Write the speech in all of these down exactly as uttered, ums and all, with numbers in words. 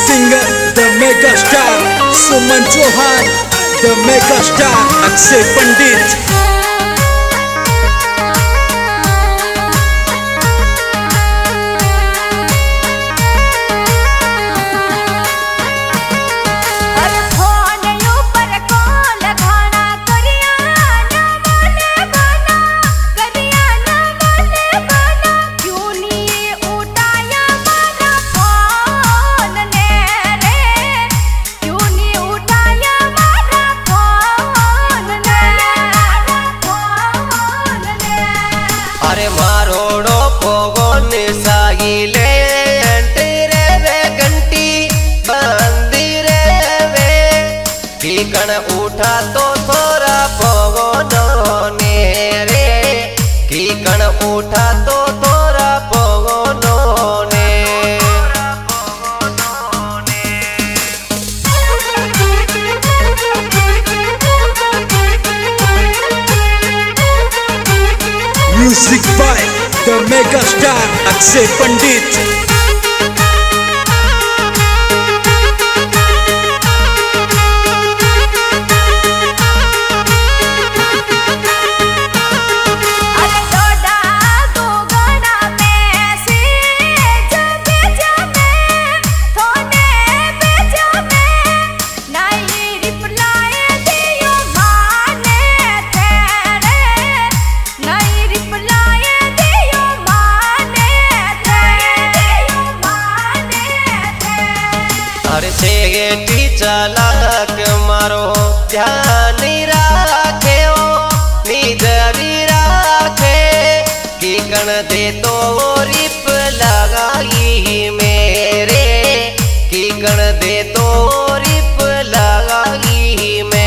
singer, the mega star Suman Chauhan, the mega star Akshay Pandit. अरे मारोड़ो पोगोन सागिले अंटेरे वे घंटी बंदी रे वे किकण उठा तो थोड़ा पोगोनो ने रे किकण उठा तो थोड़ा पोगोनो ने Music by the mega star Akshay Pandit. अरे सेठी चालाक मारो ध्यान राखे ओ निजरी राखे किकण दे तो रिप लगाई मेरे किकण दे तो रिप लगाई मैं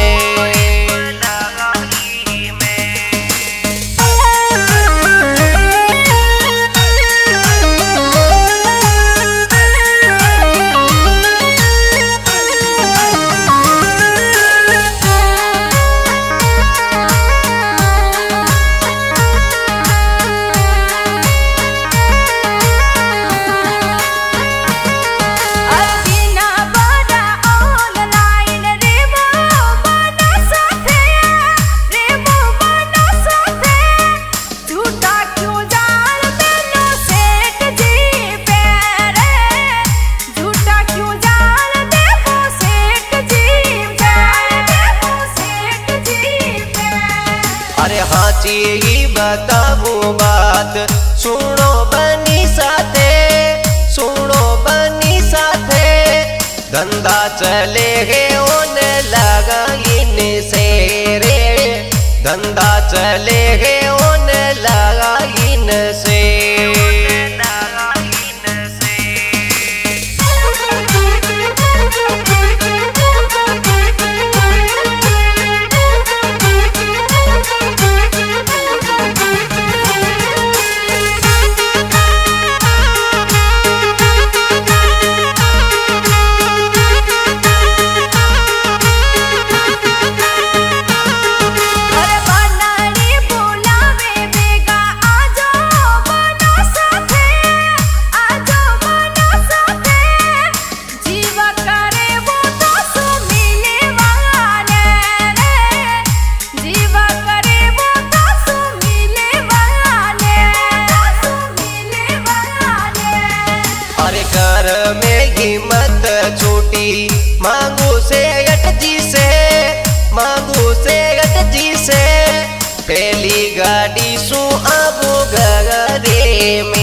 अरे हाची ही बताऊं बात सुनो बनी साथे सुनो बनी साथे धंधा चले है उन लगाइन से रे धंधा चले है उन लगाइन से घर में हिम्मत छूटी मांगू से अट जी से मांगू से अट जी से पहली गाड़ी सु आबू गगरे में